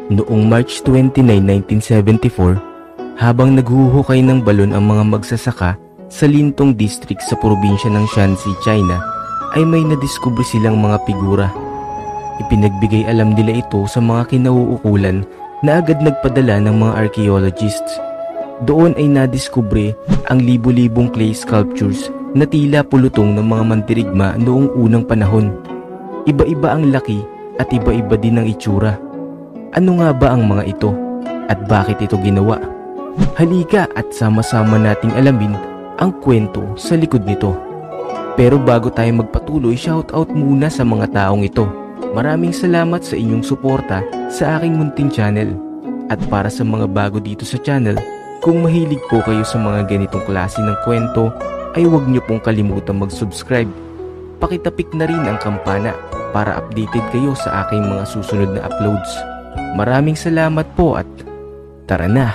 Noong March 29, 1974, habang naghuhukay ng balon ang mga magsasaka sa Lintong District sa probinsya ng Shanxi, China, ay may nadiskubre silang mga figura. Ipinagbigay alam nila ito sa mga kinauukulan na agad nagpadala ng mga archaeologists. Doon ay nadiskubre ang libu-libong clay sculptures na tila pulutong ng mga mandirigma noong unang panahon. Iba-iba ang laki at iba-iba din ang itsura. Ano nga ba ang mga ito at bakit ito ginawa? Halika at sama-sama nating alamin ang kwento sa likod nito. Pero bago tayo magpatuloy, shoutout muna sa mga taong ito. Maraming salamat sa inyong suporta sa aking munting channel. At para sa mga bago dito sa channel, kung mahilig po kayo sa mga ganitong klase ng kwento, ay huwag niyo pong kalimutan mag-subscribe. Pakitapik na rin ang kampana para updated kayo sa aking mga susunod na uploads. Maraming salamat po at tara na!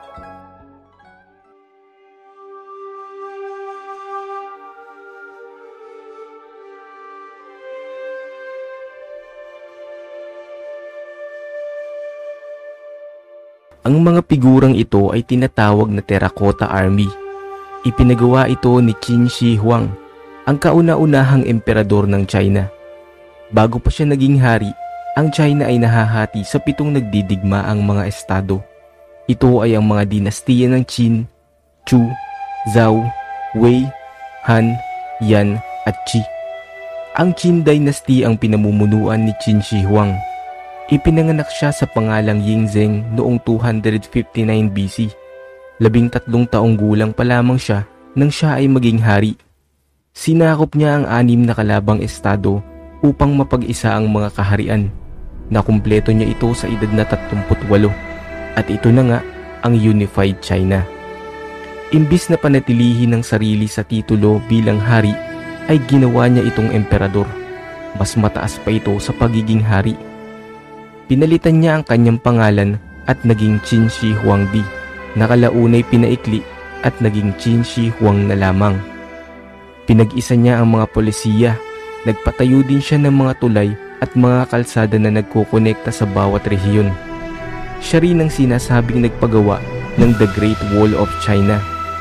Ang mga figurang ito ay tinatawag na Terracotta Army. Ipinagawa ito ni Qin Shi Huang, ang kauna-unahang emperador ng China. Bago pa siya naging hari, ang China ay nahahati sa 7 nagdidigmaang mga estado. Ito ay ang mga dinastiya ng Qin, Chu, Zhao, Wei, Han, Yan at Qi. Ang Qin dynasty ang pinamumunuan ni Qin Shi Huang. Ipinanganak siya sa pangalang Yingzheng noong 259 BC. 13 taong gulang pa lamang siya nang siya ay maging hari. Sinakop niya ang 6 na kalabang estado upang mapag-isa ang mga kaharian. Nakumpleto niya ito sa edad na 38 at ito na nga ang Unified China. Imbis na panatilihin ng sarili sa titulo bilang hari, ay ginawa niya itong emperador. Mas mataas pa ito sa pagiging hari. Pinalitan niya ang kanyang pangalan at naging Qin Shi Huangdi, na kalaunay pinaikli at naging Qin Shi Huang na lamang. Pinag-isa niya ang mga polisiya, nagpatayo din siya ng mga tulay at mga kalsada na nagkokonekta sa bawat rehiyon. Siya rin ang sinasabing nagpagawa ng The Great Wall of China.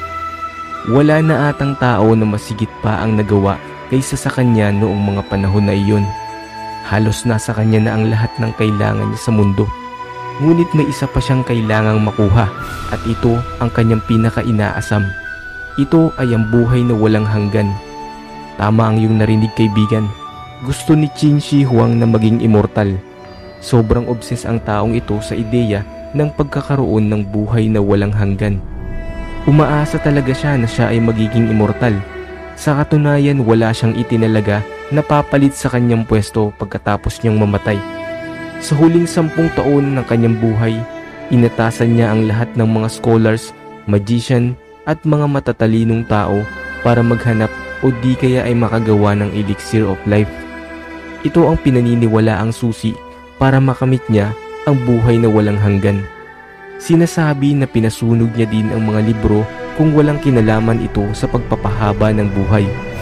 Wala na atang tao na masigit pa ang nagawa kaysa sa kanya noong mga panahon na iyon. Halos nasa kanya na ang lahat ng kailangan niya sa mundo. Ngunit may isa pa siyang kailangang makuha at ito ang kanyang pinaka-inaasam. Ito ay ang buhay na walang hanggan. Tama ang iyong narinig, kaibigan. Gusto ni Qin Shi Huang na maging immortal. Sobrang obses ang taong ito sa ideya ng pagkakaroon ng buhay na walang hanggan. Umaasa talaga siya na siya ay magiging immortal. Sa katunayan, wala siyang itinalaga na papalit sa kanyang pwesto pagkatapos niyang mamatay. Sa huling 10 taon ng kanyang buhay, inatasan niya ang lahat ng mga scholars, magician at mga matatalinong tao para maghanap o di kaya ay makagawa ng elixir of life. Ito ang pinaniniwalaang susi para makamit niya ang buhay na walang hanggan. Sinasabi na pinasunog niya din ang mga libro kung walang kinalaman ito sa pagpapahaba ng buhay.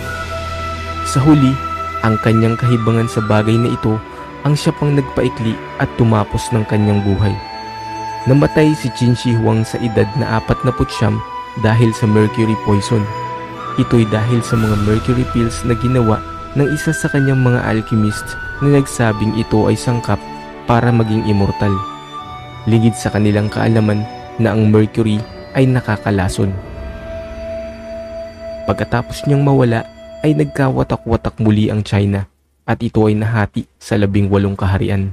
Sa huli, ang kanyang kahibangan sa bagay na ito ang siya pang nagpaikli at tumapos ng kanyang buhay. Namatay si Qin Shi Huang sa edad na 49 dahil sa mercury poison. Ito'y dahil sa mga mercury pills na ginawa ng isa sa kanyang mga alchemist na nagsabing ito ay sangkap para maging immortal. Ligid sa kanilang kaalaman na ang mercury ay nakakalason. Pagkatapos niyang mawala, ay nagkawatak-watak muli ang China at ito ay nahati sa 18 kaharian.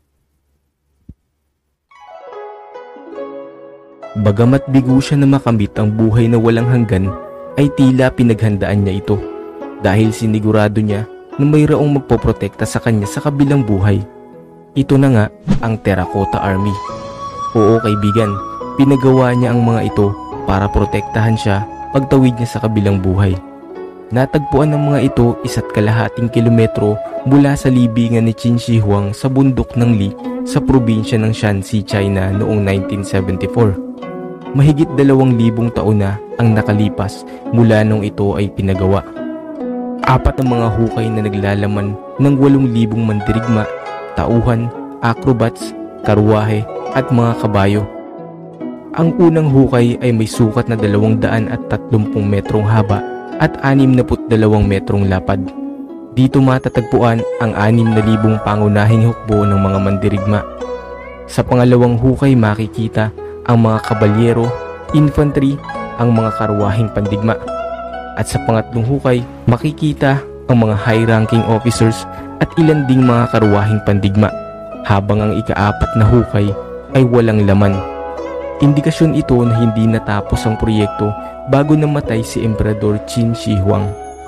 Bagamat bigo siya na makamit ang buhay na walang hanggan, ay tila pinaghandaan niya ito dahil sinigurado niya na mayroong magpoprotekta sa kanya sa kabilang buhay. Ito na nga ang Terracotta Army. Oo, kaibigan, pinagawa niya ang mga ito para protektahan siya pagtawid niya sa kabilang buhay. Natagpuan ng mga ito 1.5 kilometro mula sa libingan ni Qin Shi Huang sa bundok ng Li sa probinsya ng Shanxi, China noong 1974. Mahigit 2,000 taon na ang nakalipas mula nung ito ay pinagawa. 4 ang mga hukay na naglalaman ng 8,000 mandirigma, tauhan, acrobats karwahe at mga kabayo. Ang unang hukay ay may sukat na 230 metrong haba at 62 metrong lapad. Dito matatagpuan ang 6,000 pangunahing hukbo ng mga mandirigma. Sa pangalawang hukay makikita ang mga kabalyero, infantry, ang mga karwaheng pandigma. At sa pangatlong hukay makikita ang mga high-ranking officers at ilan ding mga karwaheng pandigma, habang ang ika-4 na hukay ay walang laman. Indikasyon ito na hindi natapos ang proyekto bago namatay si Emperador Qin Shi Huang.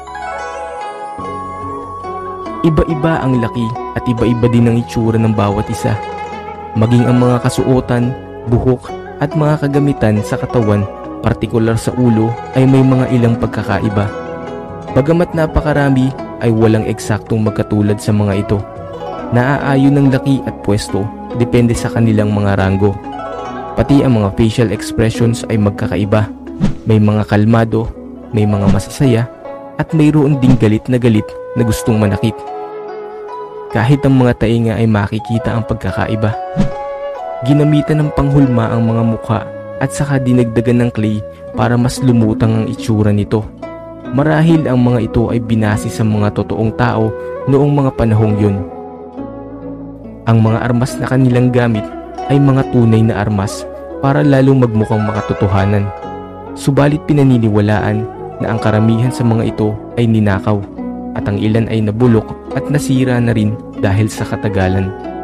Iba-iba ang laki at iba-iba din ang itsura ng bawat isa. Maging ang mga kasuotan, buhok at mga kagamitan sa katawan, partikular sa ulo, ay may mga ilang pagkakaiba. Bagamat napakarami ay walang eksaktong magkatulad sa mga ito. Naaayon ng laki at pwesto depende sa kanilang mga ranggo. Pati ang mga facial expressions ay magkakaiba. May mga kalmado, may mga masasaya, at mayroon ding galit na gustong manakit. Kahit ang mga tainga ay makikita ang pagkakaiba. Ginamitan ng panghulma ang mga mukha at saka dinagdagan ng clay para mas lumutang ang itsura nito. Marahil ang mga ito ay binase sa mga totoong tao noong mga panahong yun. Ang mga armas na kanilang gamit ay mga tunay na armas para lalong magmukhang makatotohanan. Subalit pinaniniwalaan na ang karamihan sa mga ito ay ninakaw at ang ilan ay nabulok at nasira na rin dahil sa katagalan.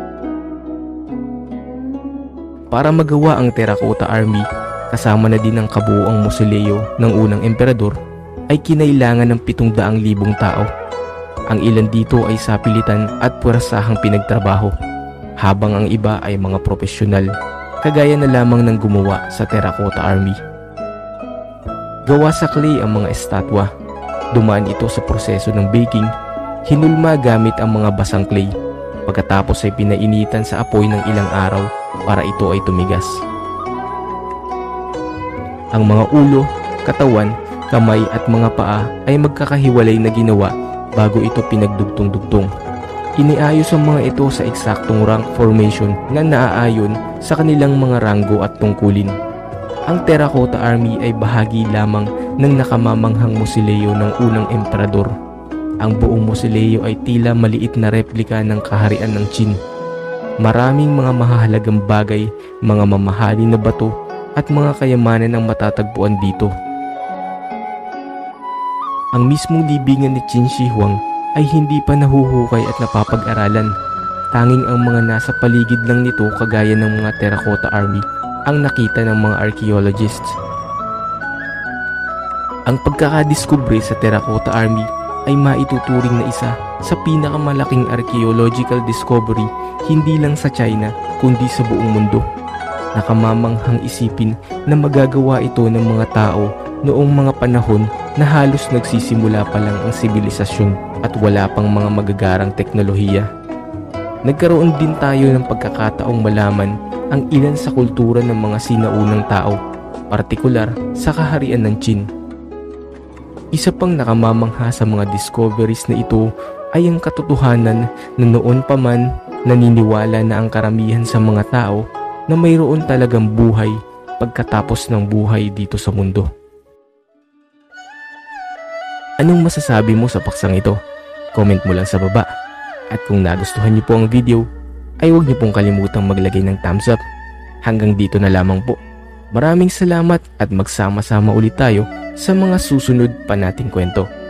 Para magawa ang Terracotta Army, kasama na din ang kabuuang mausoleo ng unang emperador, ay kinailangan ng 700,000 tao. Ang ilan dito ay sapilitan at puwersahang pinagtrabaho, habang ang iba ay mga profesional, kagaya na lamang ng gumawa sa Terracotta Army. Gawa sa clay ang mga estatwa. Dumaan ito sa proseso ng baking, hinulma gamit ang mga basang clay. Pagkatapos ay pinainitan sa apoy ng ilang araw para ito ay tumigas. Ang mga ulo, katawan, kamay at mga paa ay magkakahiwalay na ginawa bago ito pinagdugtong-dugtong. Iniayos ang mga ito sa eksaktong rank formation na naaayon sa kanilang mga ranggo at tungkulin. Ang Terracotta Army ay bahagi lamang ng nakamamanghang mausoleo ng unang emperador. Ang buong mausoleo ay tila maliit na replika ng kaharian ng Qin. Maraming mga mahahalagang bagay, mga mamahalin na bato at mga kayamanan ang matatagpuan dito. Ang mismong libingan ni Qin Shi Huang ay hindi pa nahuhukay at napapag-aralan. Tanging ang mga nasa paligid lang nito, kagaya ng mga Terracotta Army, ang nakita ng mga archaeologists. Ang pagkakadiskubre sa Terracotta Army ay maituturing na isa sa pinakamalaking archaeological discovery hindi lang sa China kundi sa buong mundo. Nakamamanghang isipin na magagawa ito ng mga tao noong mga panahon na halos nagsisimula pa lang ang sibilisasyon at wala pang mga magagarang teknolohiya. Nagkaroon din tayo ng pagkakataong malaman ang ilan sa kultura ng mga sinaunang tao, partikular sa kaharian ng Qin. Isa pang nakamamangha sa mga discoveries na ito ay ang katotohanan na noon pa man naniniwala na ang karamihan sa mga tao na mayroon talagang buhay pagkatapos ng buhay dito sa mundo. Anong masasabi mo sa paksang ito? Comment mo lang sa baba. At kung nagustuhan niyo po ang video, ay huwag niyo pong kalimutang maglagay ng thumbs up. Hanggang dito na lamang po. Maraming salamat at magsama-sama ulit tayo sa mga susunod pa nating kwento.